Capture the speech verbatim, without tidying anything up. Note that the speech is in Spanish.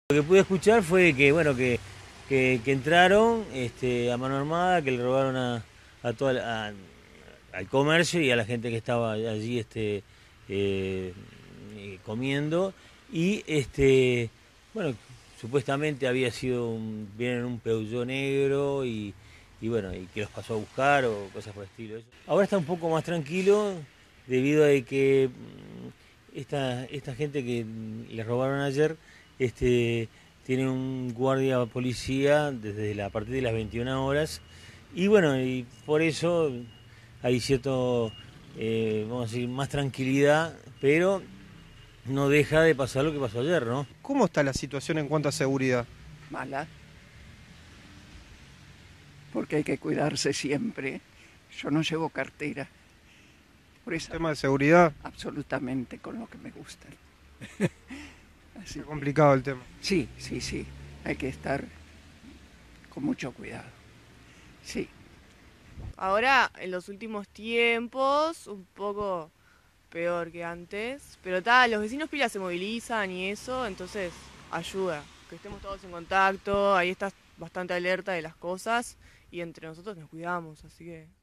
Lo que pude escuchar fue que, bueno, que, que, que entraron este, a mano armada, que le robaron a, a toda la- a- al comercio y a la gente que estaba allí este, eh, eh, comiendo. Y, este, bueno, supuestamente había sido un, vienen en un Peugeot negro y, y, bueno, y que los pasó a buscar o cosas por el estilo. Ahora está un poco más tranquilo debido a que mm, esta, esta gente que mm, le robaron ayer este, tiene un guardia policía desde la, a partir de las veintiuna horas y bueno, y por eso hay cierto, eh, vamos a decir, más tranquilidad, pero no deja de pasar lo que pasó ayer, ¿no? ¿Cómo está la situación en cuanto a seguridad? Mala, porque hay que cuidarse siempre. Yo no llevo cartera, por eso Tema de seguridad, absolutamente con lo que me gustan. Así está que, complicado el tema. sí, sí, sí, hay que estar con mucho cuidado. Sí, Ahora, en los últimos tiempos, un poco peor que antes. Pero tal, los vecinos pila se movilizan y eso, entonces ayuda. Que estemos todos en contacto, ahí estás bastante alerta de las cosas y entre nosotros nos cuidamos, así que